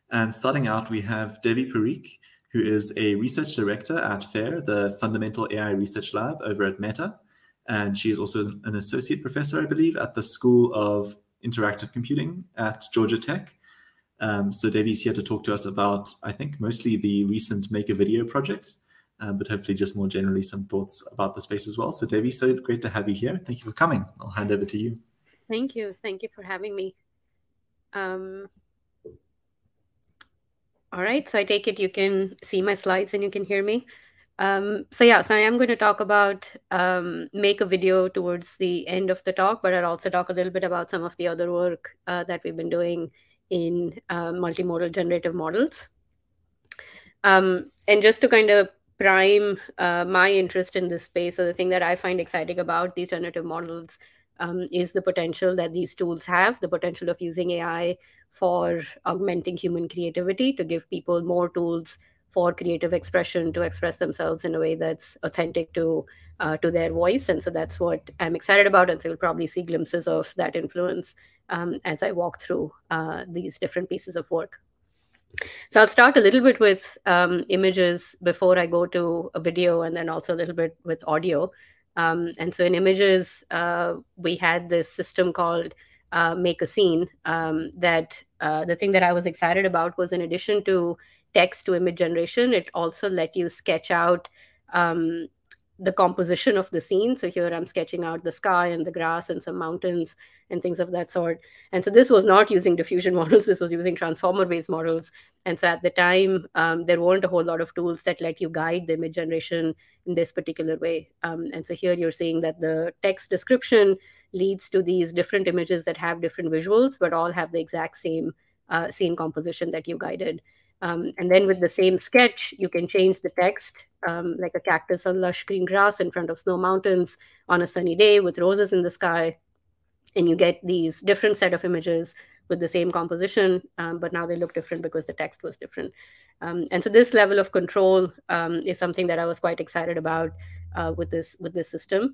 And starting out, we have Devi Parikh, who is a research director at FAIR, the Fundamental AI Research Lab over at Meta. And she is also an associate professor, I believe, at the School of Interactive Computing at Georgia Tech. So Devi's here to talk to us about, I think, mostly the recent Make a Video project, but hopefully just more generally some thoughts about the space as well. So Devi, so great to have you here. Thank you for coming. I'll hand over to you. Thank you. Thank you for having me. All right, so I take it you can see my slides and you can hear me. So I am going to talk about Make a Video towards the end of the talk, but I'll also talk a little bit about some of the other work that we've been doing in multimodal generative models. And just to kind of prime my interest in this space, so the thing that I find exciting about these generative models is the potential that these tools have, the potential of using AI for augmenting human creativity, to give people more tools for creative expression, to express themselves in a way that's authentic to their voice. And so that's what I'm excited about. And so you'll probably see glimpses of that influence as I walk through these different pieces of work. So I'll start a little bit with images before I go to a video, and then also a little bit with audio. And so in images, we had this system called Make a Scene that the thing that I was excited about was, in addition to text to image generation, it also let you sketch out the composition of the scene. So here I'm sketching out the sky and the grass and some mountains and things of that sort. And so this was not using diffusion models, this was using transformer-based models. And so at the time, there weren't a whole lot of tools that let you guide the image generation in this particular way. And so here you're seeing that the text description leads to these different images that have different visuals, but all have the exact same scene composition that you guided. And then with the same sketch, you can change the text, like a cactus on lush green grass in front of snow mountains on a sunny day with roses in the sky. And you get these different set of images with the same composition, but now they look different because the text was different. And so this level of control is something that I was quite excited about with this system.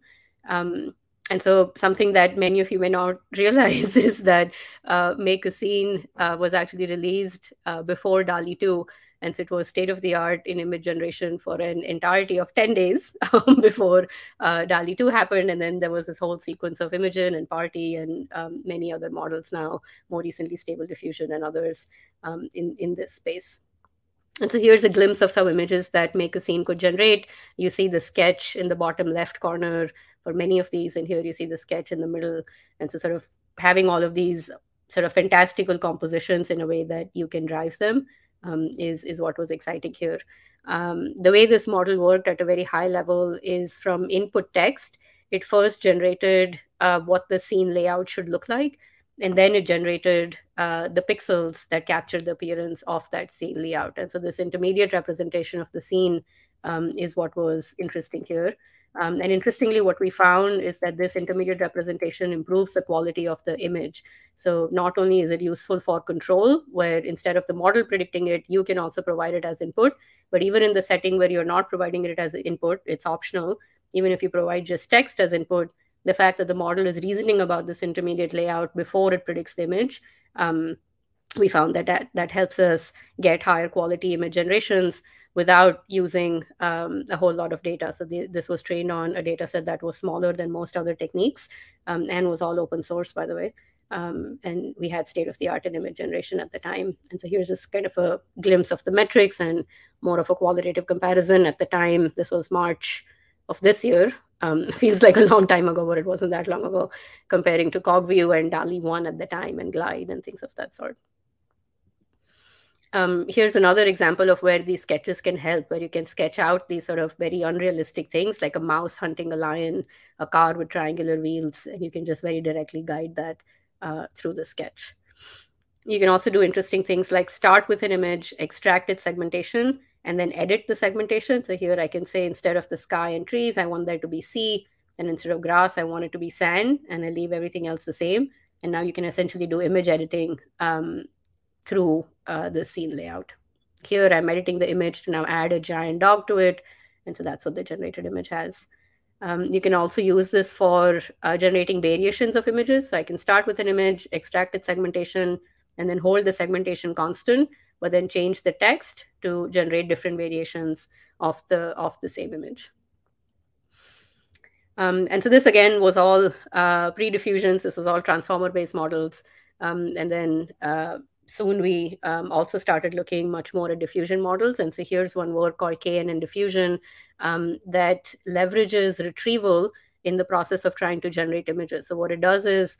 And so something that many of you may not realize is that Make a Scene was actually released before DALL-E 2. And so it was state of the art in image generation for an entirety of 10 days before DALL-E 2 happened. And then there was this whole sequence of Imagen and Party and many other models now, more recently Stable Diffusion and others in this space. And so here's a glimpse of some images that Make a Scene could generate. You see the sketch in the bottom left corner for many of these, and here you see the sketch in the middle. And so sort of having all of these sort of fantastical compositions in a way that you can drive them is what was exciting here. The way this model worked at a very high level is from input text. It first generated what the scene layout should look like, and then it generated the pixels that captured the appearance of that scene layout. And so this intermediate representation of the scene is what was interesting here. And interestingly, what we found is that this intermediate representation improves the quality of the image. So not only is it useful for control, where instead of the model predicting it, you can also provide it as input. But even in the setting where you're not providing it as input, it's optional. Even if you provide just text as input, the fact that the model is reasoning about this intermediate layout before it predicts the image, we found that helps us get higher quality image generations without using a whole lot of data. So this was trained on a data set that was smaller than most other techniques and was all open source, by the way. And we had state-of-the-art in image generation at the time. And so here's just kind of a glimpse of the metrics and more of a qualitative comparison. At the time, this was March of this year. Feels like a long time ago, but it wasn't that long ago, comparing to CogView and DALL-E 1 at the time and Glide and things of that sort. Here's another example of where these sketches can help, where you can sketch out these sort of very unrealistic things like a mouse hunting a lion, a car with triangular wheels, and you can just very directly guide that through the sketch. You can also do interesting things like start with an image, extract its segmentation, and then edit the segmentation. So here I can say, instead of the sky and trees, I want there to be sea, and instead of grass, I want it to be sand, and I leave everything else the same. And now you can essentially do image editing through the scene layout. Here I'm editing the image to now add a giant dog to it. And so that's what the generated image has. You can also use this for generating variations of images. So I can start with an image, extract its segmentation, and then hold the segmentation constant, but then change the text to generate different variations of the same image. And so this again was all pre-diffusions. This was all transformer-based models. And then soon we also started looking much more at diffusion models. And so here's one work called KNN diffusion that leverages retrieval in the process of trying to generate images. So what it does is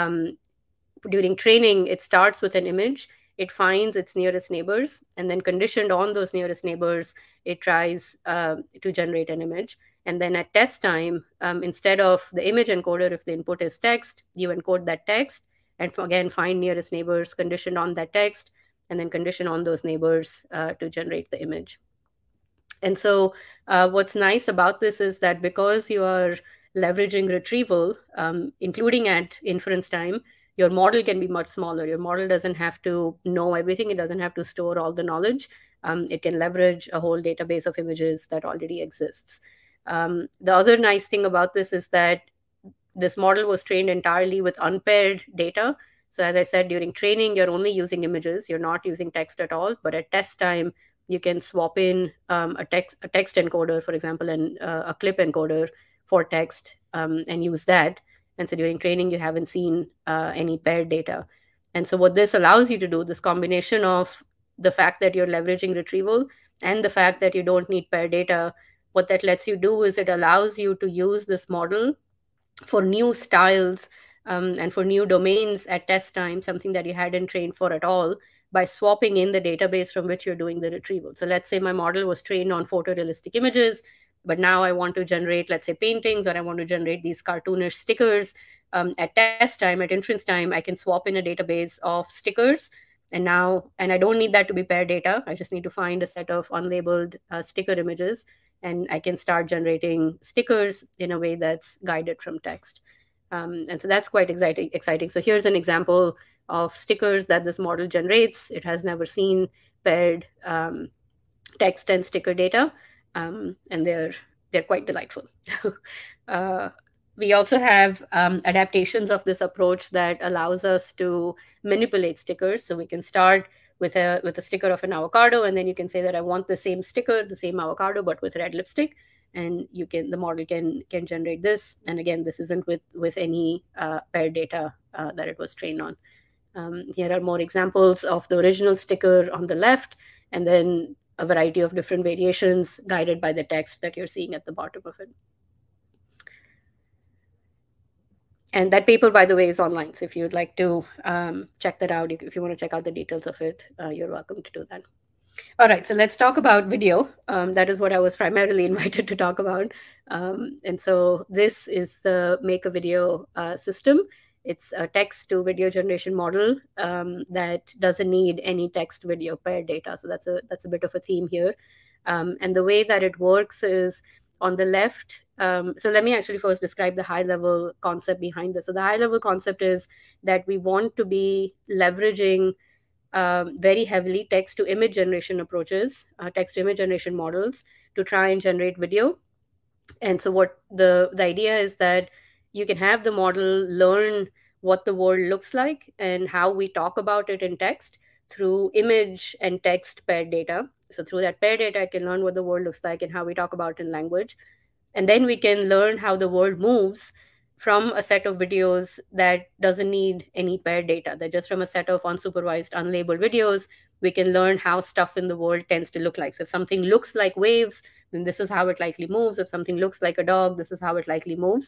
during training, it starts with an image, it finds its nearest neighbors, and then conditioned on those nearest neighbors, it tries to generate an image. And then at test time, instead of the image encoder, if the input is text, you encode that text and again find nearest neighbors conditioned on that text, and then condition on those neighbors to generate the image. And so what's nice about this is that because you are leveraging retrieval, including at inference time, your model can be much smaller. Your model doesn't have to know everything. It doesn't have to store all the knowledge. It can leverage a whole database of images that already exists. The other nice thing about this is that this model was trained entirely with unpaired data. So as I said, during training, you're only using images. You're not using text at all. But at test time, you can swap in a text encoder, for example, and a clip encoder for text and use that. And so during training, you haven't seen any paired data. And so what this allows you to do, this combination of the fact that you're leveraging retrieval and the fact that you don't need paired data, what that lets you do is it allows you to use this model for new styles and for new domains at test time, something that you hadn't trained for at all, by swapping in the database from which you're doing the retrieval. So let's say my model was trained on photorealistic images, but now I want to generate, let's say, paintings, or I want to generate these cartoonish stickers. At test time, at inference time, I can swap in a database of stickers. And I don't need that to be paired data. I just need to find a set of unlabeled sticker images, and I can start generating stickers in a way that's guided from text. And so that's quite exciting. So here's an example of stickers that this model generates. It has never seen paired text and sticker data, and they're quite delightful. We also have adaptations of this approach that allows us to manipulate stickers. So we can start with a sticker of an avocado, and then you can say that I want the same sticker, the same avocado, but with red lipstick, and the model can generate this. And again, this isn't with any paired data that it was trained on. Here are more examples of the original sticker on the left, and then a variety of different variations guided by the text that you're seeing at the bottom of it. And that paper, by the way, is online. So if you'd like to check that out, if you want to check out the details of it, you're welcome to do that. All right, so let's talk about video. That is what I was primarily invited to talk about. And so this is the Make a Video system. It's a text to video generation model that doesn't need any text video paired data. So that's a bit of a theme here. And the way that it works is on the left. So let me actually first describe the high-level concept behind this. So the high-level concept is that we want to be leveraging very heavily text-to-image generation approaches, text-to-image generation models to try and generate video. And so what the idea is that you can have the model learn what the world looks like and how we talk about it in text through image and text paired data. So through that paired data, I can learn what the world looks like and how we talk about it in language. And then we can learn how the world moves from a set of videos that doesn't need any paired data. They're just from a set of unsupervised, unlabeled videos. We can learn how stuff in the world tends to look like. So if something looks like waves, then this is how it likely moves. If something looks like a dog, this is how it likely moves.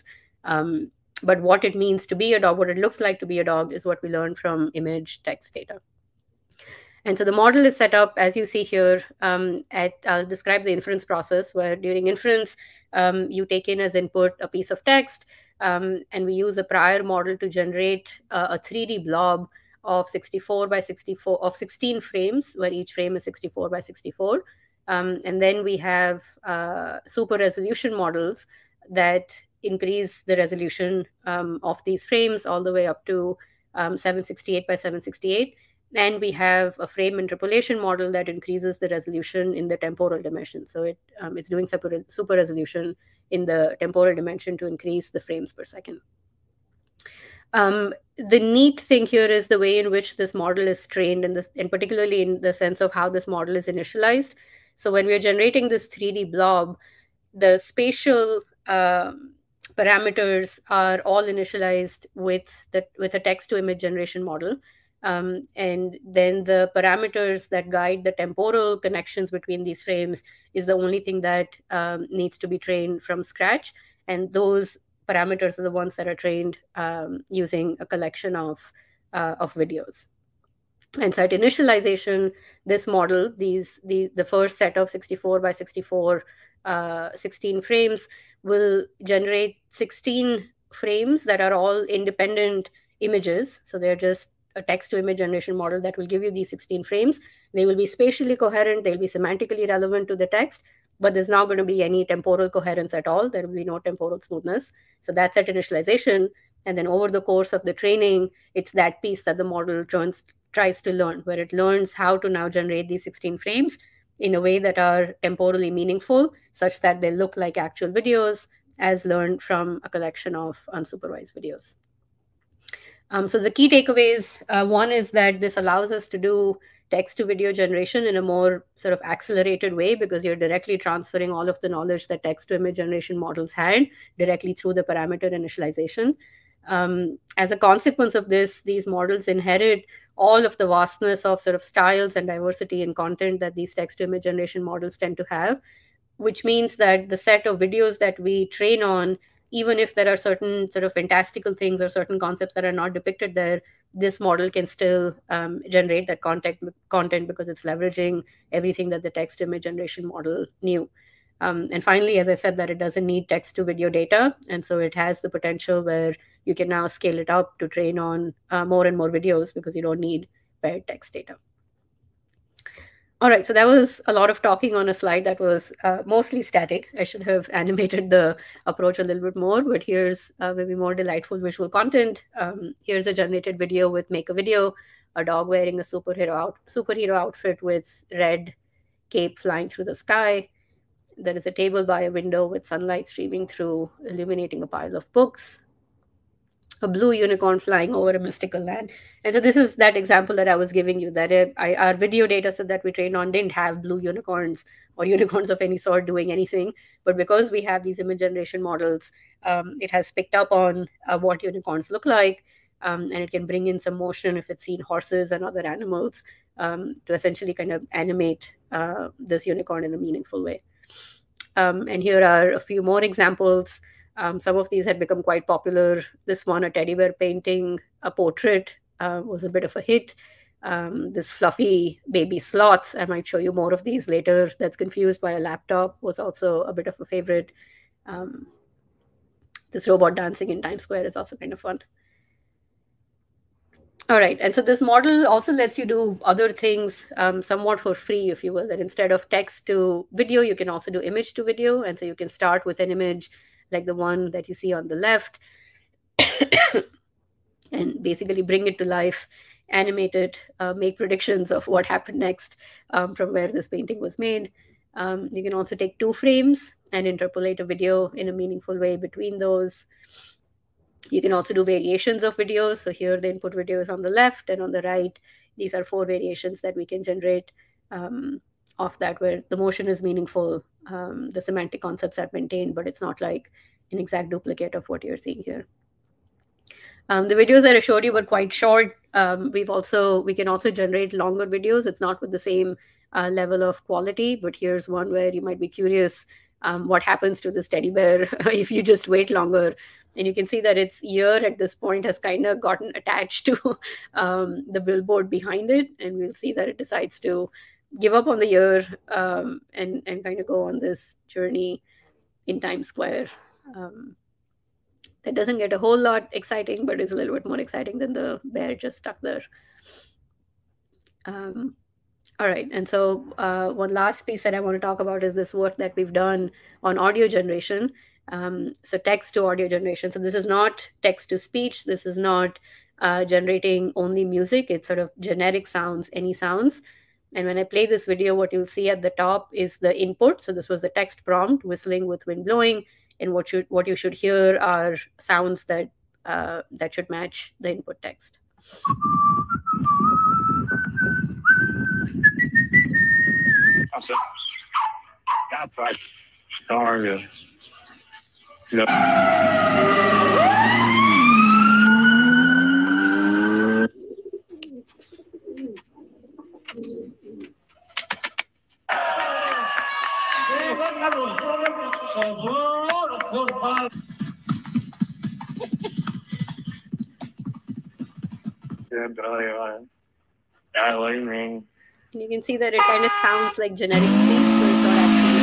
But what it means to be a dog, what it looks like to be a dog, is what we learn from image text data. And so the model is set up, as you see here, I'll describe the inference process, where during inference, you take in as input a piece of text, and we use a prior model to generate a 3D blob of 64 by 64, of 16 frames, where each frame is 64 by 64. And then we have super resolution models that increase the resolution of these frames all the way up to 768 by 768. And we have a frame interpolation model that increases the resolution in the temporal dimension. So it's doing super resolution in the temporal dimension to increase the frames per second. The neat thing here is the way in which this model is trained, and particularly in the sense of how this model is initialized. So when we're generating this 3D blob, the spatial parameters are all initialized with a text to image generation model. And then the parameters that guide the temporal connections between these frames is the only thing that needs to be trained from scratch. And those parameters are the ones that are trained using a collection of videos. And so at initialization, this model, the first set of 64 by 64 16 frames will generate 16 frames that are all independent images. So they're just a text to image generation model that will give you these 16 frames. They will be spatially coherent, they'll be semantically relevant to the text, but there's not going to be any temporal coherence at all. There will be no temporal smoothness. So that's at initialization. And then over the course of the training, it's that piece that the model tries to learn, where it learns how to now generate these 16 frames in a way that are temporally meaningful, such that they look like actual videos as learned from a collection of unsupervised videos. So the key takeaways, one is that this allows us to do text to video generation in a more sort of accelerated way, because you're directly transferring all of the knowledge that text to image generation models had directly through the parameter initialization. As a consequence of this, these models inherit all of the vastness of sort of styles and diversity in content that these text to image generation models tend to have, which means that the set of videos that we train on, even if there are certain sort of fantastical things or certain concepts that are not depicted there, this model can still generate that content because it's leveraging everything that the text image generation model knew. And finally, as I said, that it doesn't need text to video data. And so it has the potential where you can now scale it up to train on more and more videos because you don't need paired text data. All right, so that was a lot of talking on a slide that was mostly static. I should have animated the approach a little bit more, but here's maybe more delightful visual content. Here's a generated video with Make a Video, a dog wearing a superhero outfit with red cape flying through the sky. There is a table by a window with sunlight streaming through, illuminating a pile of books. A blue unicorn flying over a mystical land. And so this is that example that I was giving you, that our video data set that we trained on didn't have blue unicorns or unicorns of any sort doing anything. But because we have these image generation models, it has picked up on what unicorns look like, and it can bring in some motion if it's seen horses and other animals to essentially kind of animate this unicorn in a meaningful way. And here are a few more examples. Some of these had become quite popular. This one, a teddy bear painting a portrait, was a bit of a hit. This fluffy baby sloths, I might show you more of these later, that's confused by a laptop, was also a bit of a favorite. This robot dancing in Times Square is also kind of fun. All right, and so this model also lets you do other things somewhat for free, if you will, that instead of text to video, you can also do image to video. And so you can start with an image like the one that you see on the left and basically bring it to life, animate it, make predictions of what happened next from where this painting was made. You can also take 2 frames and interpolate a video in a meaningful way between those. You can also do variations of videos. So here the input video is on the left, and on the right, these are 4 variations that we can generate of that, where the motion is meaningful, the semantic concepts are maintained, but it's not like an exact duplicate of what you're seeing here. The videos that I showed you were quite short. We can also generate longer videos. It's not with the same level of quality, but here's one where you might be curious what happens to this teddy bear if you just wait longer. And you can see that its ear at this point has kind of gotten attached to the billboard behind it. And we'll see that it decides to give up on the ear and kind of go on this journey in Times Square. That doesn't get a whole lot exciting, but is a little bit more exciting than the bear just stuck there. All right, and so one last piece that I want to talk about is this work that we've done on audio generation. So text to audio generation. So this is not text to speech. This is not generating only music. It's sort of generic sounds, any sounds. And when I play this video, what you'll see at the top is the input. So this was the text prompt, whistling with wind blowing. And what you should hear are sounds that that should match the input text. Awesome. That's right. Sorry. No. And you can see that it kind of sounds like generic speech, but it's not actually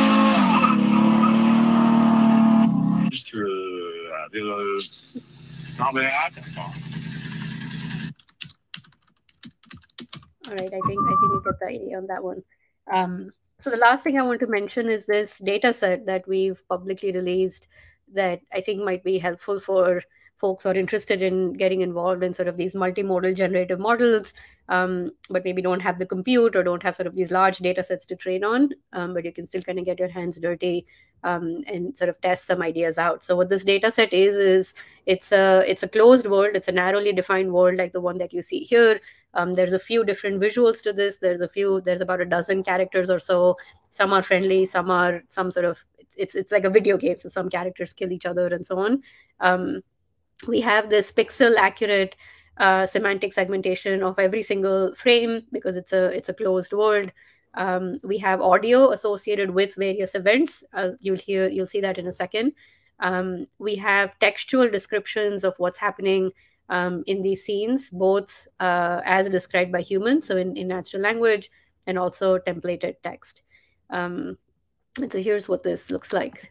All right, I think you get the idea on that one. So the last thing I want to mention is this data set that we've publicly released that I think might be helpful for folks who are interested in getting involved in sort of these multimodal generative models, but maybe don't have the compute or don't have sort of these large data sets to train on, but you can still kind of get your hands dirty and sort of test some ideas out. So what this data set is it's a closed world. It's a narrowly defined world like the one that you see here. There's a few different visuals to this. There's about a dozen characters or so. Some are friendly, some sort of, it's like a video game. So some characters kill each other and so on. We have this pixel accurate semantic segmentation of every single frame because it's a closed world. We have audio associated with various events. You'll see that in a second. We have textual descriptions of what's happening in these scenes, both as described by humans, so in natural language, and also templated text. And so here's what this looks like.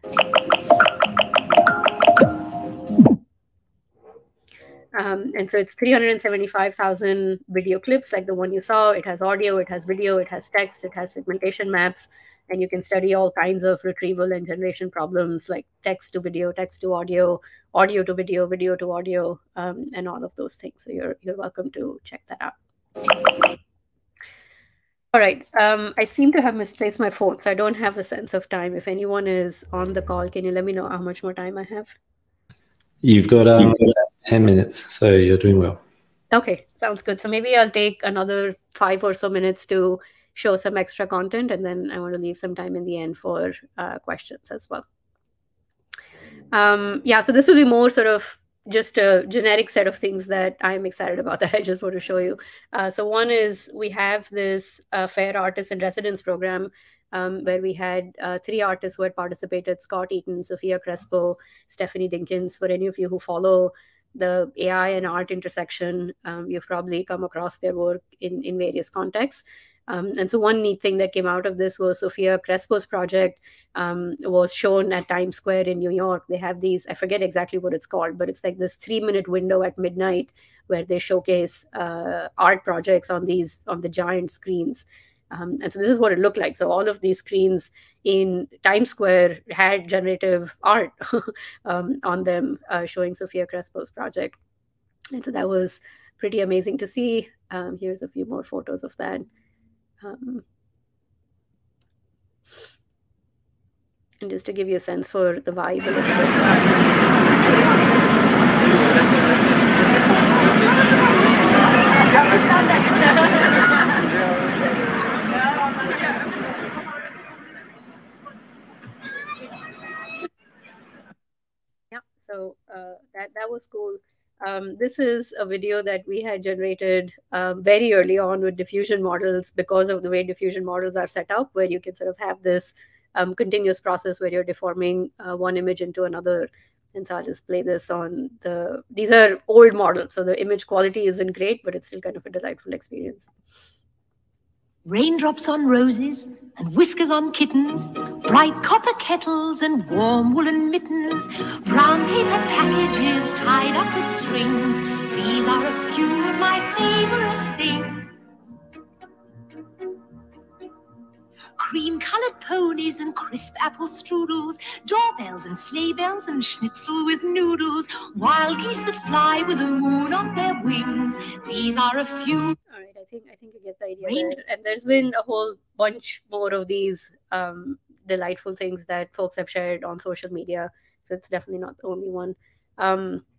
And so it's 375,000 video clips like the one you saw. It has audio, it has video, it has text, it has segmentation maps, and you can study all kinds of retrieval and generation problems like text to video, text to audio, audio to video, video to audio, and all of those things. So you're welcome to check that out. All right. I seem to have misplaced my phone, so I don't have a sense of time. If anyone is on the call, can you let me know how much more time I have? You've got 10 minutes, so you're doing well. Okay, sounds good. So maybe I'll take another 5 or so minutes to show some extra content, and then I want to leave some time in the end for questions as well. Yeah, so this will be more sort of just a generic set of things that I'm excited about that I just want to show you. So one is we have this FAIR Artist in Residence program where we had 3 artists who had participated: Scott Eaton, Sophia Crespo, Stephanie Dinkins. For any of you who follow the AI and art intersection, you've probably come across their work in various contexts. And so one neat thing that came out of this was Sophia Crespo's project was shown at Times Square in New York. They have these, I forget exactly what it's called, but it's like this 3-minute window at midnight where they showcase art projects on the giant screens. And so this is what it looked like. So all of these screens in Times Square had generative art on them showing Sophia Crespo's project. And so that was pretty amazing to see. Here's a few more photos of that. And just to give you a sense for the vibe a little Yeah, so that was cool. This is a video that we had generated very early on with diffusion models because of the way diffusion models are set up, where you can sort of have this continuous process where you're deforming one image into another. And so I'll just play this on these are old models, so the image quality isn't great, but it's still kind of a delightful experience. Raindrops on roses and whiskers on kittens, bright copper kettles and warm woolen mittens, brown paper packages tied up with strings. These are a few of my favorite things. Cream-colored ponies and crisp apple strudels, doorbells and sleigh bells and schnitzel with noodles, wild geese that fly with the moon on their wings. These are a few. All right, I think you get the idea there. And there's been a whole bunch more of these delightful things that folks have shared on social media. So it's definitely not the only one.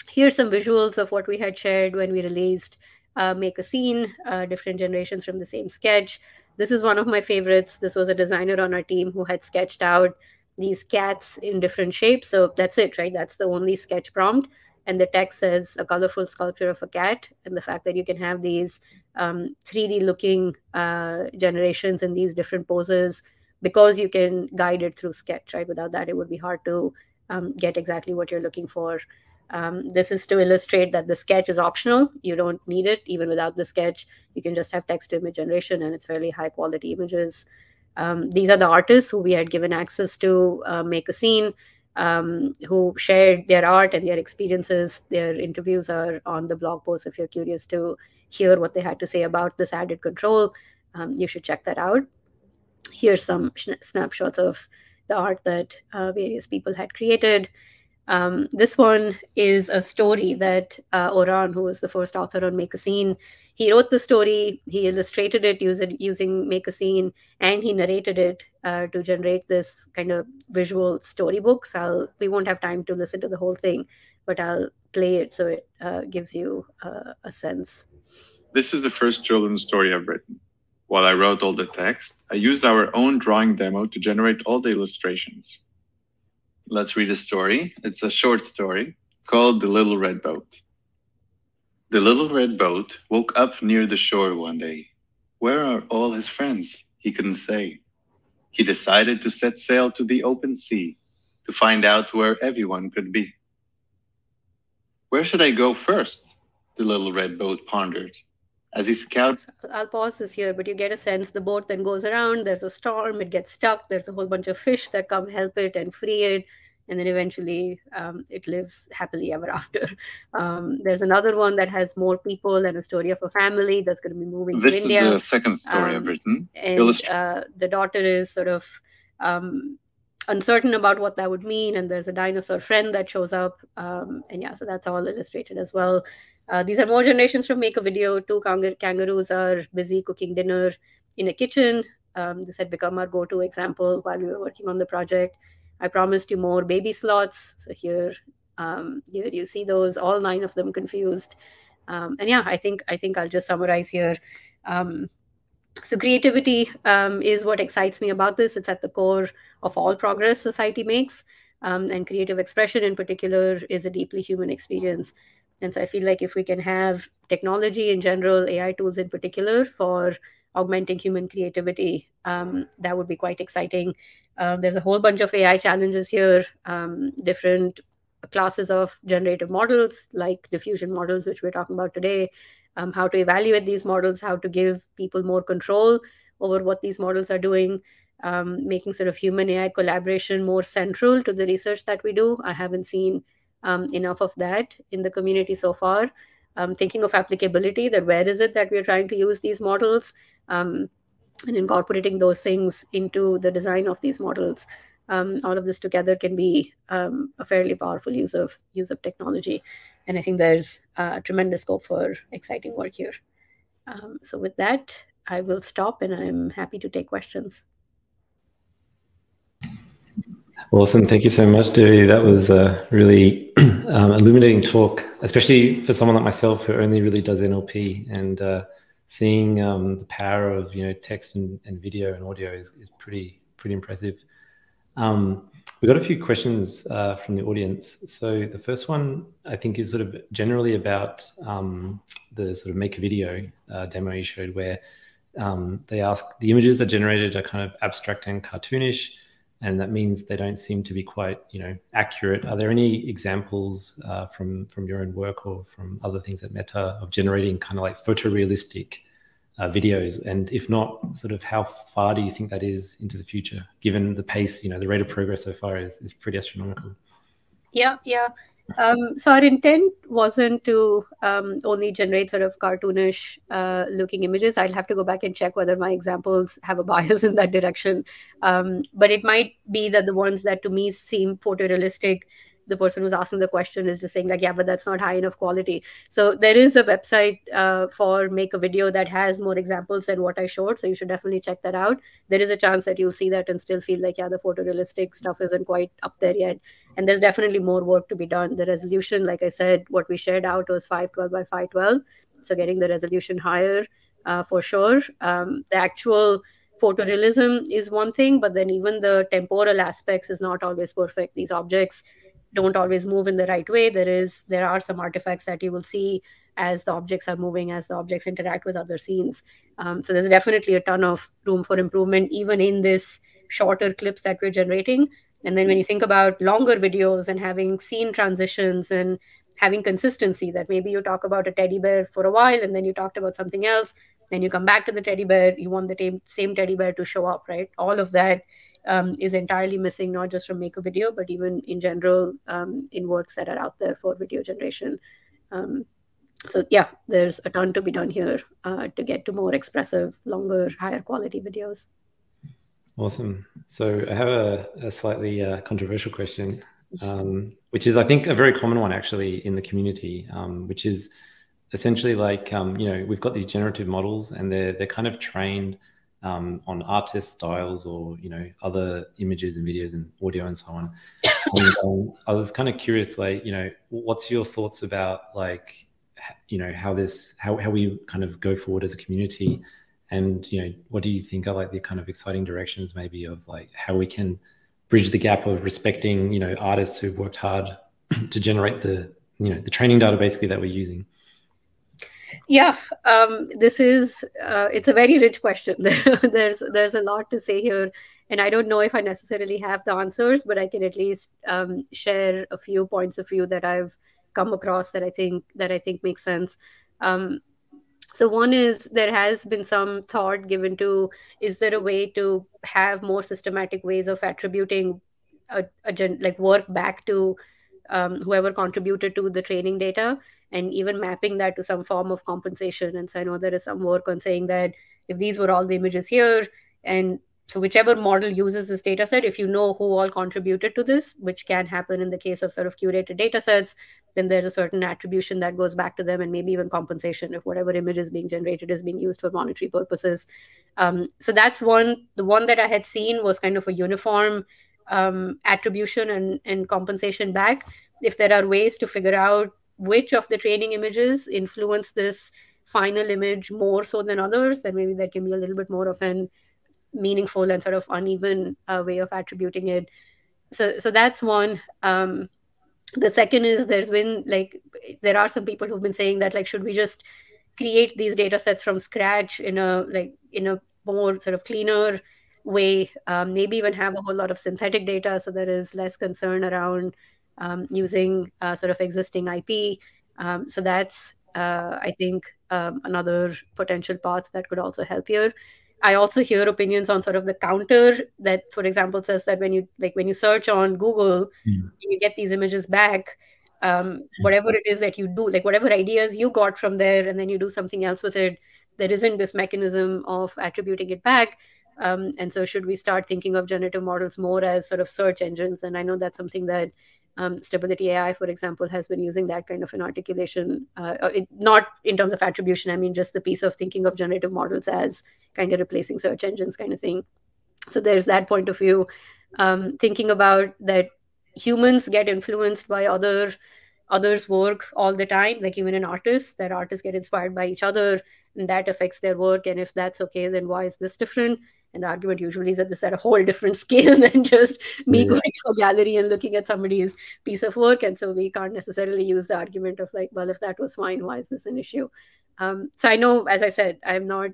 Here's some visuals of what we had shared when we released Make a Scene, different generations from the same sketch. This is one of my favorites. This was a designer on our team who had sketched out these cats in different shapes. So that's it, right? That's the only sketch prompt. And the text says a colorful sculpture of a cat. And the fact that you can have these 3D looking generations in these different poses, because you can guide it through sketch, right? Without that, it would be hard to get exactly what you're looking for. This is to illustrate that the sketch is optional. You don't need it. Even without the sketch, you can just have text to image generation, and it's fairly high quality images. These are the artists who we had given access to Make a Scene, who shared their art and their experiences. Their interviews are on the blog post. If you're curious to hear what they had to say about this added control, you should check that out. Here's some snapshots of the art that various people had created. This one is a story that Oran, who was the first author on Make a Scene, he wrote the story, he illustrated it using Make a Scene, and he narrated it to generate this kind of visual storybook. So we won't have time to listen to the whole thing, but I'll play it so it gives you a sense. This is the first children's story I've written. While I wrote all the text, I used our own drawing demo to generate all the illustrations. Let's read a story. It's a short story called The Little Red Boat. The little red boat woke up near the shore one day. Where are all his friends? He couldn't say. He decided to set sail to the open sea to find out where everyone could be. Where should I go first? The little red boat pondered. As he scouted. I'll pause this here, but you get a sense the boat then goes around, there's a storm, it gets stuck, there's a whole bunch of fish that come help it and free it, and then eventually it lives happily ever after. There's another one that has more people and a story of a family that's going to be moving to India. This is the second story I've written. And the daughter is sort of uncertain about what that would mean, and there's a dinosaur friend that shows up. And yeah, so that's all illustrated as well. These are more generations from Make a Video. Two kangaroos are busy cooking dinner in a kitchen. This had become our go-to example while we were working on the project. I promised you more baby slots. So here you see those, all 9 of them confused. And yeah, I think I'll just summarize here. So creativity is what excites me about this. It's at the core of all progress society makes. And creative expression in particular is a deeply human experience. And so I feel like if we can have technology in general, AI tools in particular, for augmenting human creativity, that would be quite exciting. There's a whole bunch of AI challenges here, different classes of generative models like diffusion models, which we're talking about today, how to evaluate these models, how to give people more control over what these models are doing, making sort of human AI collaboration more central to the research that we do. I haven't seen enough of that in the community so far. Thinking of applicability, that where is it that we're trying to use these models, and incorporating those things into the design of these models. All of this together can be a fairly powerful use of technology. And I think there's tremendous scope for exciting work here. So with that, I will stop and I'm happy to take questions. Awesome. Thank you so much, Devi. That was a really illuminating talk, especially for someone like myself who only really does NLP, and seeing the power of text and video and audio is pretty impressive. We got a few questions from the audience. So the first one I think is sort of generally about the sort of Make a Video demo you showed, where they ask, the images are generated are kind of abstract and cartoonish, and that means they don't seem to be quite, accurate. Are there any examples from your own work or from other things at Meta of generating kind of like photorealistic videos? And if not, sort of how far do you think that is into the future, given the pace, the rate of progress so far is pretty astronomical? Yeah. So our intent wasn't to only generate sort of cartoonish looking images. I'll have to go back and check whether my examples have a bias in that direction. But it might be that the ones that to me seem photorealistic the person who's asking the question is just saying like, yeah, but that's not high enough quality. So there is a website for Make a Video that has more examples than what I showed. So you should definitely check that out. There is a chance that you'll see that and still feel like, yeah, the photorealistic stuff isn't quite up there yet. And there's definitely more work to be done. The resolution, like I said, what we shared out was 512 by 512. So getting the resolution higher for sure. The actual photorealism is one thing, but then even the temporal aspects is not always perfect. These objects don't always move in the right way. There are some artifacts that you will see as the objects are moving, as the objects interact with other scenes. So there's definitely a ton of room for improvement, even in this shorter clips that we're generating. And then when you think about longer videos and having scene transitions and having consistency, that maybe you talk about a teddy bear for a while and then you talked about something else, then you come back to the teddy bear, you want the same teddy bear to show up, right? All of that is entirely missing, not just from Make a Video, but even in general in works that are out there for video generation. So yeah, there's a ton to be done here to get to more expressive, longer, higher quality videos. Awesome. So I have a slightly controversial question, which is, I think, a very common one actually in the community, which is essentially like, we've got these generative models and they're kind of trained on artist styles or, other images and videos and audio and so on. And, I was kind of curious, like, what's your thoughts about like, how we kind of go forward as a community, and what do you think are like the kind of exciting directions maybe of like how we can bridge the gap of respecting artists who've worked hard to generate the the training data basically that we're using? Yeah, this is it's a very rich question. There's a lot to say here, and I don't know if I necessarily have the answers, but I can at least share a few points of view that I've come across that I think makes sense. So one is, there has been some thought given to, is there a way to have more systematic ways of attributing like work back to whoever contributed to the training data, and even mapping that to some form of compensation. And so I know there is some work on saying that if these were all the images here, and so whichever model uses this data set, if you know who all contributed to this, which can happen in the case of sort of curated data sets, then there's a certain attribution that goes back to them, and maybe even compensation if whatever image is being generated is being used for monetary purposes. So that's one. The one that I had seen was kind of a uniform attribution and compensation back. If there are ways to figure out which of the training images influence this final image more so than others, then maybe there can be a little bit more of an meaningful and sort of uneven way of attributing it. So that's one. The second is, there are some people who've been saying that, like, should we just create these data sets from scratch in a more sort of cleaner way, maybe even have a whole lot of synthetic data so there is less concern around using sort of existing IP. So that's, I think, another potential path that could also help here. I also hear opinions on sort of the counter that, for example, says that when you search on Google, you get these images back, whatever it is that you do, like whatever ideas you got from there, and then you do something else with it, there isn't this mechanism of attributing it back. And so should we start thinking of generative models more as sort of search engines? And I know that's something that Stability AI, for example, has been using that kind of an articulation, not in terms of attribution, I mean just the piece of thinking of generative models as kind of replacing search engines kind of thing. So there's that point of view. Thinking about that humans get influenced by others' work all the time, like even an artist, that artists get inspired by each other, and that affects their work. And if that's okay, then why is this different? And the argument usually is that this is at a whole different scale than just me going to a gallery and looking at somebody's piece of work. And so we can't necessarily use the argument of like, well, if that was fine, why is this an issue? So I know, as I said, I'm not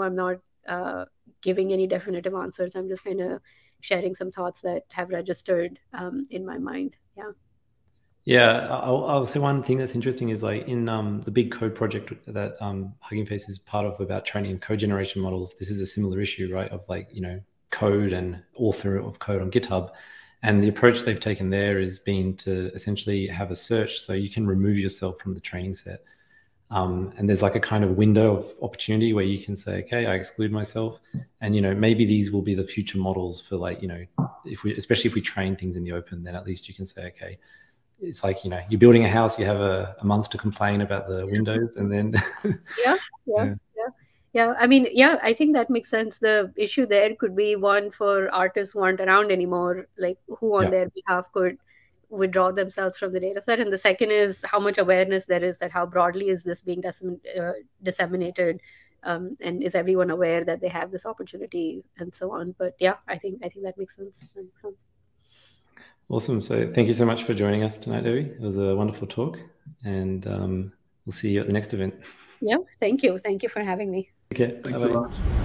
giving any definitive answers. I'm just kind of sharing some thoughts that have registered in my mind. Yeah. Yeah, I'll say one thing that's interesting is like in the big code project that Hugging Face is part of about training code generation models. This is a similar issue, right? Of like, code and author of code on GitHub. And the approach they've taken there is been to essentially have a search so you can remove yourself from the training set. And there's like a kind of window of opportunity where you can say, okay, I exclude myself. And, maybe these will be the future models for like, especially if we train things in the open, then at least you can say, okay, it's like, you're building a house, you have a month to complain about the windows, and then Yeah. I mean, yeah, I think that makes sense. The issue there could be one for artists who aren't around anymore, like who on their behalf could withdraw themselves from the data set. And the second is how much awareness there is that how broadly is this being disseminated, and is everyone aware that they have this opportunity and so on. But yeah, I think that makes sense. That makes sense. Awesome. So thank you so much for joining us tonight, Devi. It was a wonderful talk, and we'll see you at the next event. Yeah, thank you. Thank you for having me. Okay, thanks a lot.